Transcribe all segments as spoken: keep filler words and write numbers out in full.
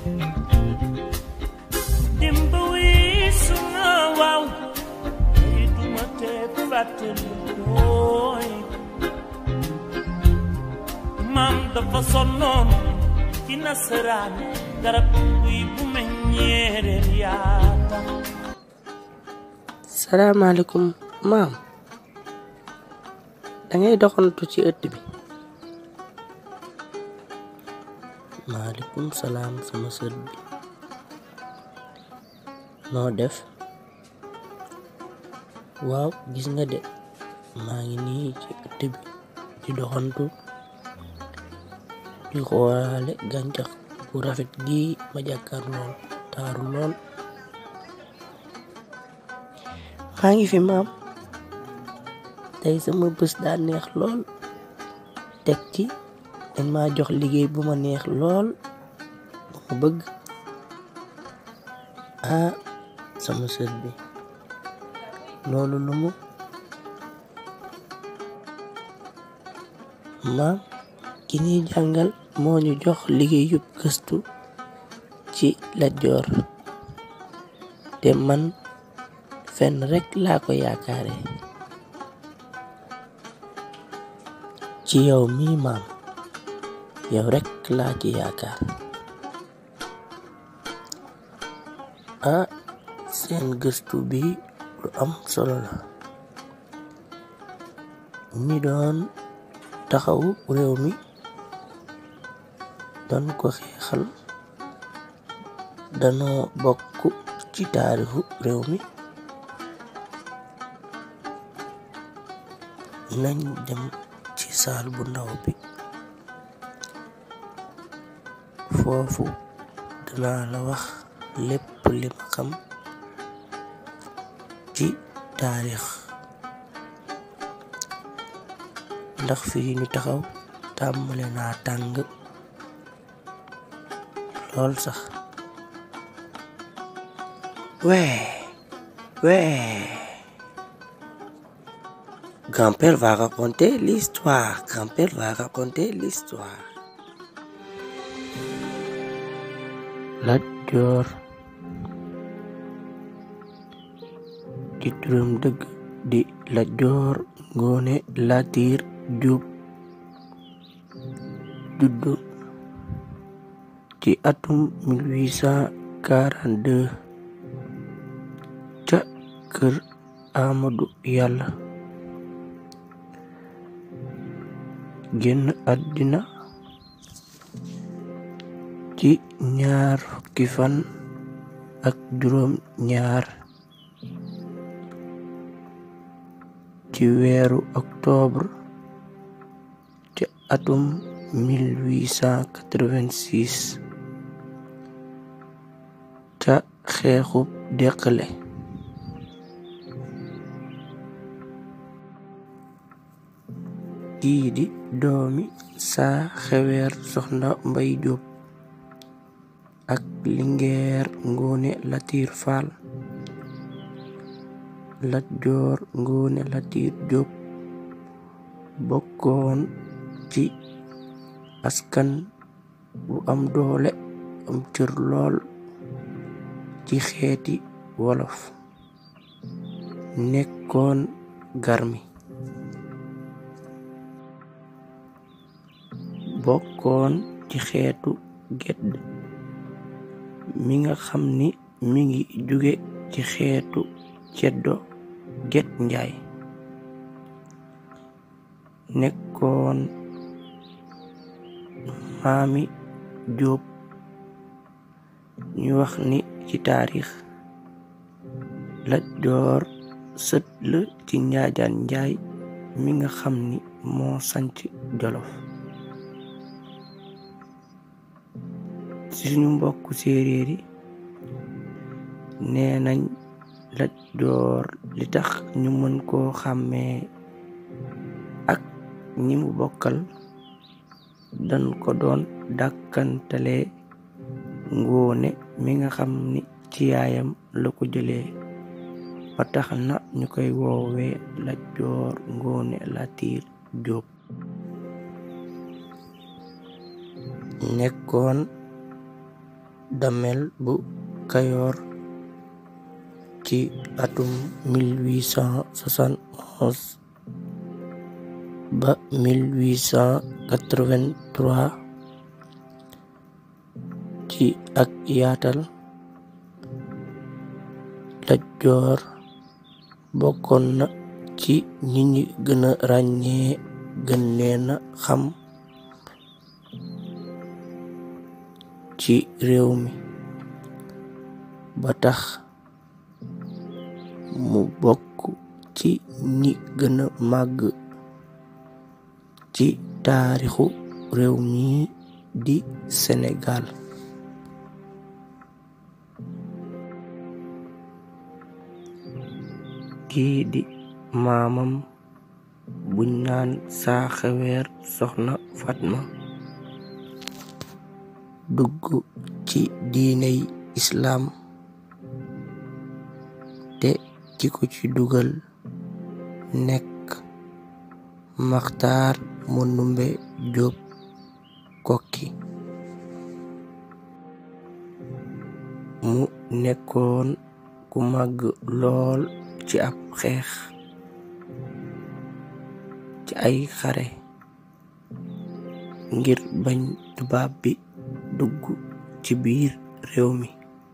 dimbawi suna waaw yi duma te fàttali koy maam dafa sonnoon ci nasaraan garab buy bu meññeereen yaata. salaamaaleykum maam dangay doxantu ci ëtt bi. maaleykum salaam sama sët bi noo def. waaw gis nga de maa ngi nii ci ëtt bi di doxantu di xoolaale gàncax bu rafet gi ma jàkkaar lool taaru lool. maa ngi fi maam tey sama bés daa neex lool teg ci dañ ma jox liggéey bu ma neex lool bu ma bëgg. ah sama sët bi loolu lu mu maam ki ñuy jàngal moo ñu jox liggéey yub gëstu ci Lat Joor te man fenn rekk laa ko yaakaare ci yow mii maam yow rekk laa ci yaakaar. ah seen gëstu bi lu am solo la ñi doon taxawu réew mi doon ko xeexal danoo bokk ci taarixu réew mi. nañ dem ci saal bu ndaw bi foofu dinaa la wax lépp li ma xam ci taarix ndax fii ñu taxaw tàmbale naa tàng lool sax. ouais ouais grand-père va raconter l'histoire grand-père va raconter l'histoire. Lat Joor ci turam dëgg di Lat Joor Ngoone Latiir Jóob juddu ci atum mille huit cent quarante-deux ca kër Amadu Yàlla génn àddina ci ñaar fukki fan ak juróom ñaar ci weeru octobre ci atum mille huit cent quatre-vingt-six ca xeexub Deqale. kii di doomi Saa Xeweer Soxna Mbay Jóob ak Lingeer Ngoone Latiir Faal. Lat Joor Ngoone Latiir Jóob bokkoon ci askan bu am doole am cër lool ci xeeti wolof nekkoon garmi bokkoon ci xeetu gedd mi nga xam ni mi ngi jóge ci xeetu ceddo Get Njaay nekkoon maami Jóob ñu wax ni ci taarix Lat Joor sët la ci Njaajaan Njaay mi nga xam ni moo sanc Jolof. ci suñu mbokku séeréer yi nee nañ Lat Joor li tax ñu mën koo xàmmee ak ñi mu bokkal dañ ko doon dàkkantale Ngoone mi nga xam ni ci yaayam la ko jëlee ba tax na ñu koy woowee Lat Joor Ngoone Latiir Jóob. nekkoon Damel bu Kayoor ci atum mille huit cent soixante onze ba mille huit cent quatre-vingt-trois ci ak yaatal. Lat Joor bokkoon na ci ñi ñi gën a ràññee gën leen a xam ci réew mi ba tax mu bokk ci ñi gën a màgg ci taarixu réew mi di Sénégal. kii di maamam buñ naan Saaxeweer Soxna Fatma dugg ci diiney islaam te ki ko ci dugal nekk Maxtaar Mandumbe Jóob Kokki mu nekkoon ku màgg lool ci ab xeex ci ay xare ngir bañ tubaab bi dugg ci biir réew mi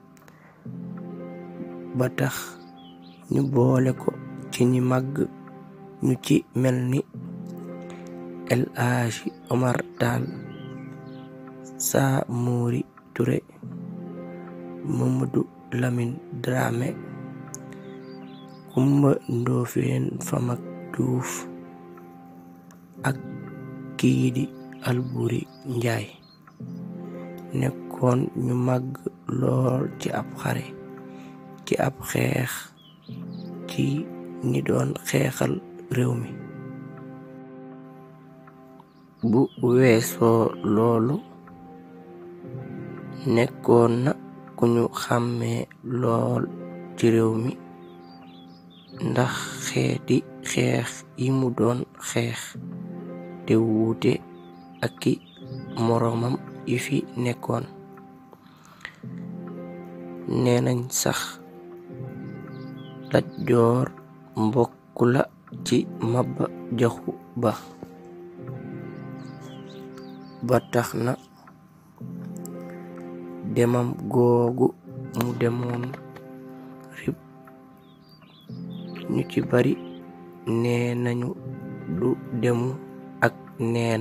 ba tax ñu boole ko ci ñi màgg ñu ci mel ni El Hadji Omar Tall, Samori Touré, Mamadou Lamine Dramé, Kumba Ndoofeen Famak Juuf ak kii di Alburi Njaay nekkoon ñu màgg lool ci ab xare ci ab xeex ci ñi doon xeexal réew mi. bu weesoo loolu nekkoon na ku ñu xàmmee lool ci réew mi ndax xeeti xeex yi mu doon xeex te wuute ak i moroomam yi fi nekkoon. nee nañ sax Lat Joor mbokk la ci Maba Jaxu Ba ba tax na demam googu mu demoon rib ñu ci bari nee nañu du demu ak neen.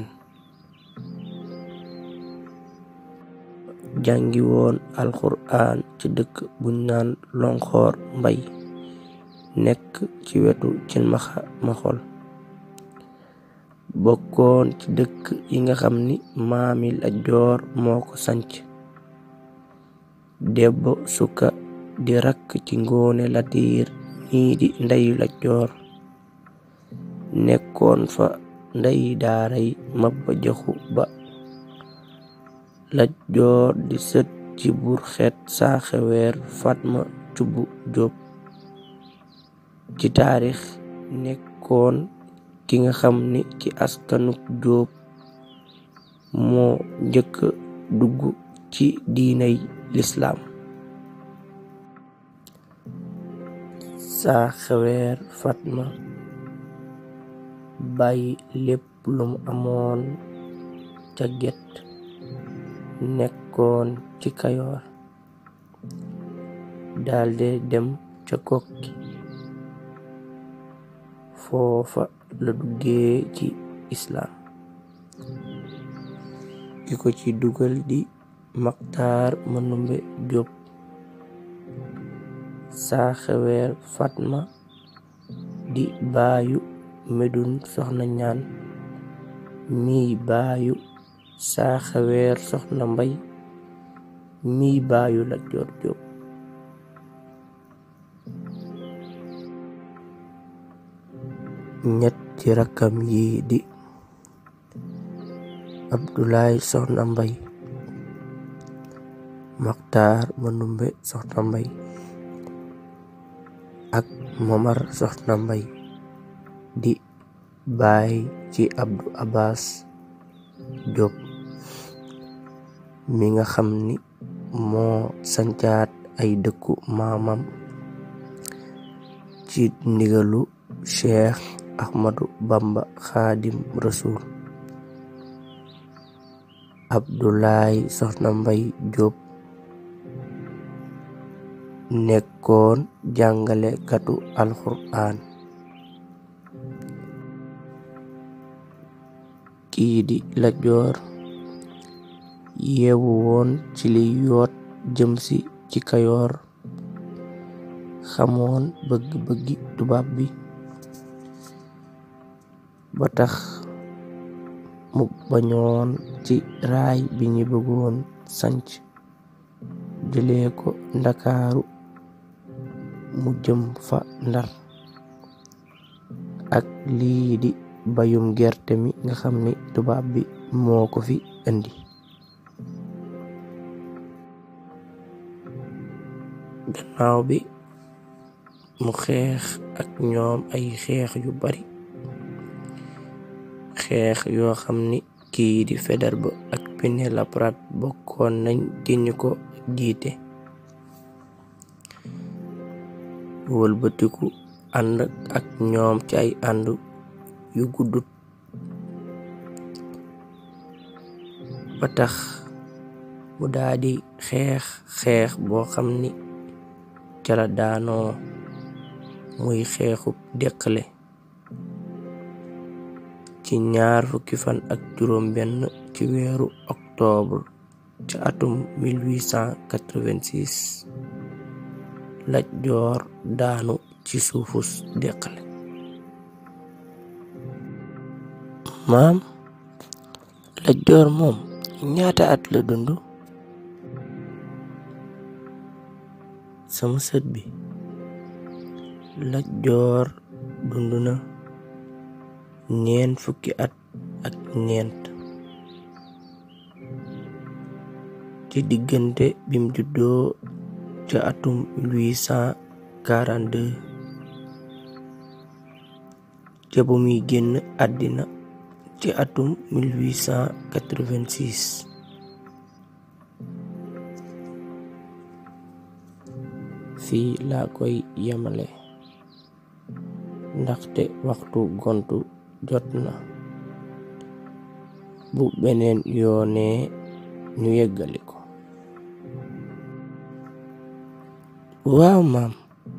jàngi woon alxuraan ci dëkk buñ naan Lonxoor Mbay nekk ci wetu Cilmaxa Maxol bokkoon ci dëkk yi nga xam ni maami Lat Joor moo ko sanc. Debbo Sukka di rakk ci Ngoone Latiir mii di ndeyu Lat Joor nekkoon fa ndey daaray Maba Jaxu Ba. Lat Joor di sët ci Buur Xeet Saaxeweer Fatma Cubb Jóob ci taarix nekkoon ki nga xam ni ci askanuk Jóob moo njëkk dugg ci diinay lislaam. Saaxeweer Fatma bàyyi lépp lu mu amoon ca Get nekkoon ci Kayoor dalde dem ca Kokki foofa la duggee ci islaam. ki ko ci dugal di Maxtaar Mandumbe Jóob. Saaxeweer Fatma di baayu Medun Soxna Ñaan mi baayu Saaxeweer Soxna Mbay mi baayu Lat Joor Jóob. ñetti rakkam yi di Abdoulaye Soxna Mbay, Maxtaar Mandumbe Soxna Mbay ak Momar Soxna Mbay di baay ci Abdou Abbas Jóob mi nga xam ni moo sancaat ay dëkku maamam ci ndigalu Cheikh Ahmadu Bamba Xaadim Rasul. Abdoulaye Soxna Mbay Jóob nekkoon jàngale katu alxuraan. kii di Lat Joor yeewu woon ci li yoot jëm si ci Kayoor, xamoon bëgg-bëggi tubaab bi ba tax mu bañoon ci raay bi ñi bëggoon sanc jëlee ko Ndakaaru mu jëm fa Ndar, ak lii di bayum gerte mi nga xam ni tubaab bi moo ko fi indi. gannaaw bi mu xeex ak ñoom ay xeex yu bari, xeex yoo xam ni kii di Faidherbe ak Pinet-Laprade bokkoon nañ ci ñu ko jiite. wëlbatiku ànd ak ñoom ci ay ànd yu guddut ba tax mu daldi xeex xeex boo xam ni ca la daanoo, muy xeexub Deqale ci ñaar fukki fan ak juróom benn ci weeru octobre ci atum mille huit cent quatre-vingt-six. Lat Joor daanu ci suufus Deqale. maam Lat Joor moom ñaata at la dund? sama sët bi Lat Joor dund na ñeent fukki at ak ñeent ci diggante bim juddoo ca atum mille huit cent quarante-deux ca bu muy génn àddina ci atum mille huit cent quatre-vingt-six. fii laa koy yemale ndaxte waxtu gontu jot na. bu beneen yoonee ñu yeggali ko. waaw maam,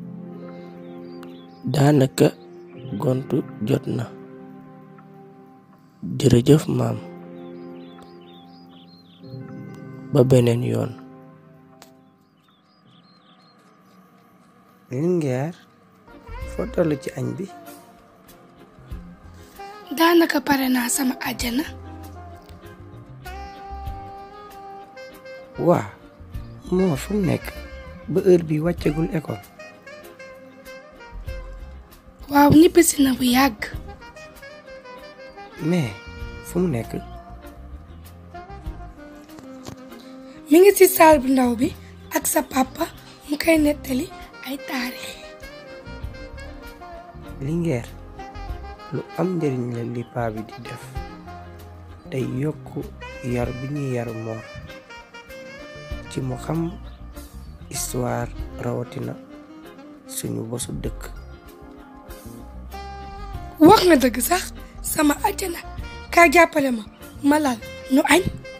daanaka gontu jot na. jërëjëf maam, ba beneen yoon. Linguère foo toll ci añ bi? daanaka pare naa sama àjjana. waa moo fu mu nekk ba heure bi wàccagul école? waaw ñibbisi na bu yàgg. mais fu mu nekk? mi ngi ci saal bu ndaw bi ak sa papa mu koy nettali ay taarix. Linguère lu am njëriñ la li paa bi di def, day yokk yar bi ñuy yar Mor ci mu xam histoire, rawatina suñu bosu dëkk. wax nga dëgg sax sama àjjana, kaa jàppale ma ma lal ñu añ.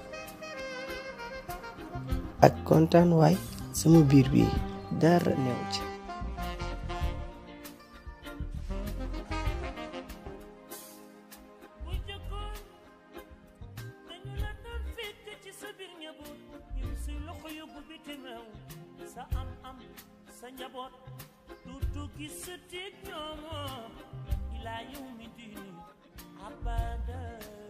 ak kontaan waay, sama biir bi dara new ci. sa am am sa njaboot tuutu gis tit ñoom ilaa yow mi diini abada